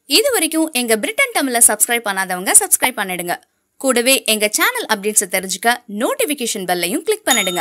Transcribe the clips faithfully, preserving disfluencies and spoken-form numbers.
இது வரைக்கும் எங்க பிரிட்டன் தமிழ சப்ஸ்கிரைப் பண்ணாதவங்க சப்ஸ்கிரைப் பண்ணிடுங்க. கூடவே எங்க சேனல் அப்டேட்ஸ் தெரிஞ்சுக்க நோட்டிபிகேஷன் பெல்லையும் கிளிக் பண்ணிடுங்க.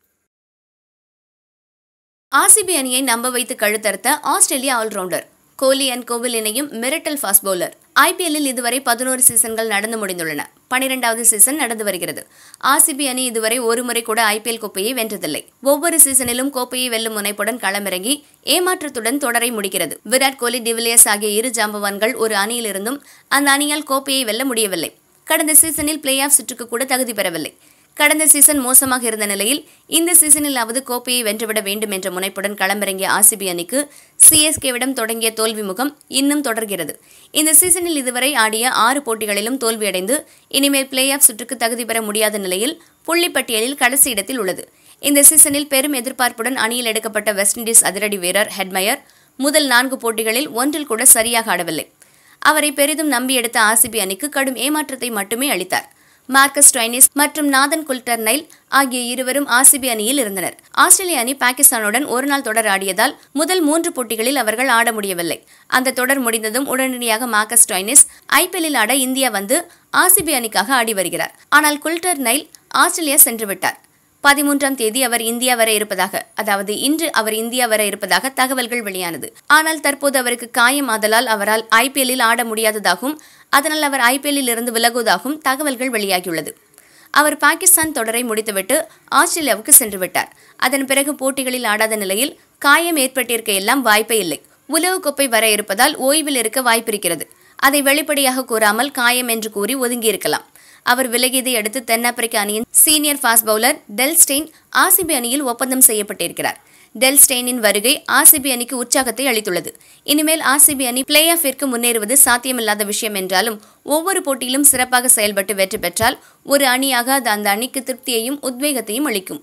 ஆர்சிபி அணியை நம்ப வைத்து கழுத்தறுத்த ஆஸ்திரேலியா ஆல்ரவுண்டர் கோலி அண்ட் கோவில் இணையும் மிரட்டல் ஃபாஸ்ட் பவுலர். ஐபிஎல்லில் இதுவரை பதினோரு சீசன்கள் நடந்து முடிந்துள்ளன. பனிரெண்டாவது சீசன் நடந்து வருகிறது. ஆர்சிபி அணி இதுவரை ஒரு முறை கூட ஐபிஎல் கோப்பையை வென்றதில்லை. ஒவ்வொரு சீசனிலும் கோப்பையை வெல்லும் முனைப்புடன் களமிறங்கி ஏமாற்றத்துடன் தொடரை முடிக்கிறது. விராட் கோலி, டிவிலியர்ஸ் ஆகிய இரு ஜாம்பவான்கள் ஒரு அணியிலிருந்தும் அந்த அணியால் கோப்பையை வெல்ல முடியவில்லை. கடந்த சீசனில் பிளே ஆஃப் சுற்றுக்கு கூட தகுதி பெறவில்லை. கடந்த சீசன் மோசமாக இருந்த நிலையில் இந்த சீசனிலாவது கோப்பையை வென்றுவிட வேண்டும் என்ற முனைப்புடன் களமிறங்கிய ஆர்சிபி அணிக்கு சிஎஸ்கேவிடம் தொடங்கிய தோல்வி முகம் இன்னும் தொடர்கிறது. இந்த சீசனில் இதுவரை ஆடிய ஆறு போட்டிகளிலும் தோல்வியடைந்து இனிமேல் பிளே ஆஃப் சுற்றுக்கு தகுதி பெற முடியாத நிலையில் புள்ளிப்பட்டியலில் கடைசி இடத்தில் உள்ளது. இந்த சீசனில் பெரும் எதிர்பார்ப்புடன் அணியில் எடுக்கப்பட்ட வெஸ்ட் இண்டீஸ் அதிரடி வீரர் ஹெட்மயர் முதல் நான்கு போட்டிகளில் ஒன்றில் கூட சரியாக ஆடவில்லை. அவரை பெரிதும் நம்பி எடுத்த ஆர்சிபி அணிக்கு கடும் ஏமாற்றத்தை மட்டுமே அளித்தார். மார்க்கஸ் ஸ்டோய்னிஸ் மற்றும் நாதன் குல்டர்னைல் ஆகிய இருவரும் ஆர்சிபி அணியில் இருந்தனர். ஆஸ்திரேலிய அணி பாகிஸ்தானுடன் ஒருநாள் தொடர் ஆடியதால் முதல் மூன்று போட்டிகளில் அவர்கள் ஆட முடியவில்லை. அந்த தொடர் முடிந்ததும் உடனடியாக மார்க்கஸ் ஸ்டோய்னிஸ் ஐபிஎல்லில் ஆட இந்தியா வந்து ஆர்சிபி அணிக்காக ஆடி வருகிறார். ஆனால் குல்டர்னைல் ஆஸ்திரேலியா சென்றுவிட்டார். பதிமூன்றாம் தேதி அவர் இந்தியா வர இருப்பதாக, அதாவது இன்று அவர் இந்தியா வர இருப்பதாக தகவல்கள் வெளியானது. ஆனால் தற்போது அவருக்கு காயம் ஆதலால் அவரால் ஐபிஎல்லில் ஆட முடியாததாகவும் அதனால் அவர் ஐபிஎல்லில் இருந்து விலகுவதாகவும் தகவல்கள் வெளியாகியுள்ளது. அவர் பாகிஸ்தான் தொடரை முடித்துவிட்டு ஆஸ்திரேலியாவுக்கு சென்று விட்டார். அதன் பிறகு போட்டிகளில் ஆடாத நிலையில் காயம் ஏற்பட்டிருக்க எல்லாம் வாய்ப்பே இல்லை. உலகக்கோப்பை வர இருப்பதால் ஓய்வில் இருக்க வாய்ப்பிருக்கிறது. அதை வெளிப்படையாக கூறாமல் காயம் என்று கூறி ஒதுங்கியிருக்கலாம். அவர் விலகியதை அடுத்து தென்னாப்பிரிக்க அணியின் senior fast bowler Dale Steyn RCB அணியில் ஒப்பந்தம் செய்யப்பட்டிருக்கிறார். டெல் ஸ்டெயினின் வருகை ஆர்சிபி அணிக்கு உற்சாகத்தை அளித்துள்ளது. இனிமேல் ஆர்சிபி அணி பிளே ஆஃபிற்கு முன்னேறுவது சாத்தியமில்லாத விஷயம் என்றாலும் ஒவ்வொரு போட்டியிலும் சிறப்பாக செயல்பட்டு வெற்றி பெற்றால் ஒரு அணியாக அது அந்த அணிக்கு திருப்தியையும் உத்வேகத்தையும் அளிக்கும்.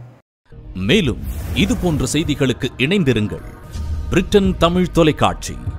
மேலும் இது போன்ற செய்திகளுக்கு இணைந்திருங்கள். பிரிட்டன் தமிழ் தொலைக்காட்சி.